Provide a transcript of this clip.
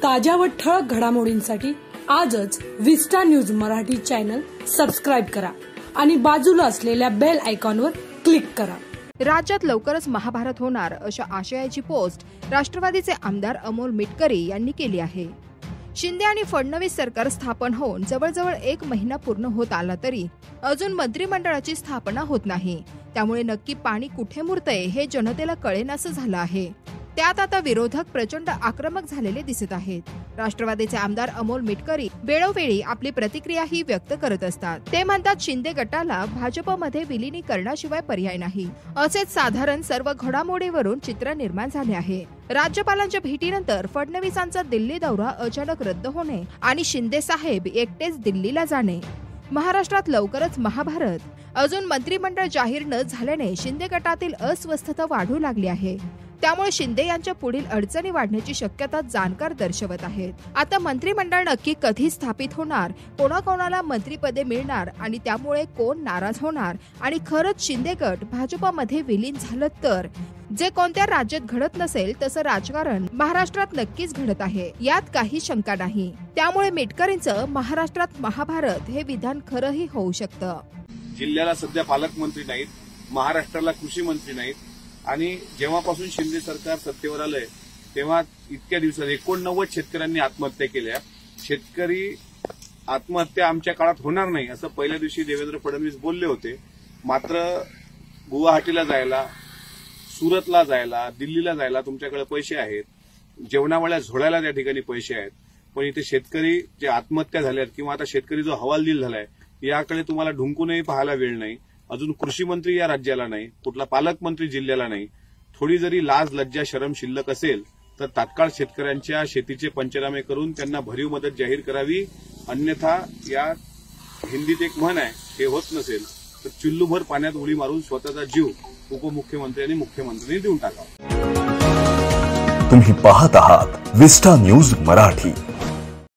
ताज्या व ठळक घडामोडींसाठी आजच Vista news Marathi channel subscribe करा आणि बाजूला असलेल्या बेल आयकॉनवर क्लिक करा। राज्यात लवकरच महाभारत होणार अशा आशयाची पोस्ट राष्ट्रवादीचे आमदार अमोल मिटकरी यांनी केली आहे। शिंदे आणि फडणवीस सरकार स्थापन होऊन जवळजवळ 1 महिना पूर्ण होत आला तरी अजून मंत्रिमंडळाची स्थापना होत नाही। त्यामुळे नक्की पाणी कुठे मुरतंय हे जनतेला कळेनासं झालं आहे। त्यात आता विरोधक प्रचंड आक्रमक झालेले दिसत आहेत। राष्ट्रवादीचे आमदार अमोल मिटकरी वेळोवेळी आपली प्रतिक्रियाही व्यक्त करत असतात। ते म्हणतात, शिंदे गटाला भाजपमध्ये विलीनीकरणाशिवाय पर्याय नाही। असेच साधारण सर्व घडामोडीवरून चित्र निर्माण झाले आहे। राज्यपालांच्या भेटीनंतर फडणवीसांचा दिल्ली दौरा अचानक रद्द होणे आणि शिंदे साहेब एकटेच दिल्लीला जाणे, महाराष्ट्रात लवकरच महाभारत, अजून मंत्रिमंडळ जाहीर न झाल्याने शिंदे गटातील अस्वस्थता वाढू लागली आहे। त्यामुळे शिंदे यांच्या पुढील अडचणी वाढण्याची शक्यता जाणकार दर्शवत आहेत। आता मंत्रिमंडळ नक्की कधी स्थापित होणार, कोणाकोणाला मंत्रिपदे मिळणार आणि त्यामुळे कोण नाराज होणार आणि खरंच शिंदे गट भाजपमध्ये विलीन झालं तर जे कोणत्या राज्यात घडत नसेल तसं राजकारण महाराष्ट्रात नक्कीच घडत आहे, यात काही शंका नाही। त्यामुळे मिटकरींचं महाराष्ट्रात महाभारत हे विधान खरंही होऊ शकतं। जिल्ह्याला सध्या पालकमंत्री नाहीत, महाराष्ट्राला कृषी मंत्री नाहीत आणि जेव्हापासून शिंदे सरकार सत्तेवर आलंय तेव्हा इतक्या दिवसात 89 शेतकऱ्यांनी आत्महत्या केल्या। शेतकरी आत्महत्या आमच्या काळात होणार नाही असं पहिल्या दिवशी देवेंद्र फडणवीस बोलले होते। मात्र गुवाहाटीला जायला, सुरतला जायला, दिल्लीला जायला तुमच्याकडे पैसे आहेत, जेवणावळ्या झोडायला त्या ठिकाणी पैसे आहेत, पण इथे शेतकरी जे आत्महत्या झाल्यात किंवा आता शेतकरी जो हवालदिल झालाय याकडे तुम्हाला ढुंकूनही पाहायला वेळ नाही। अजून कृषी मंत्री या राज्याला नाही, कुठला पालकमंत्री जिल्ह्याला नाही। थोडी जरी लाज लज्जा शरम शिल्लक असेल तर तात्काळ शेतकऱ्यांच्या शेतीचे पंचनामे करून त्यांना भरीव मदत जाहीर करावी, अन्यथा या हिंदीत एक म्हण आहे, हे होत नसेल तर चुल्लूभर पाण्यात उडी मारून स्वतःचा जीव उपमुख्यमंत्री आणि मुख्यमंत्र्यांनी देऊन टाकावा। तुम्ही पाहत आहात विस्टा न्यूज मराठी।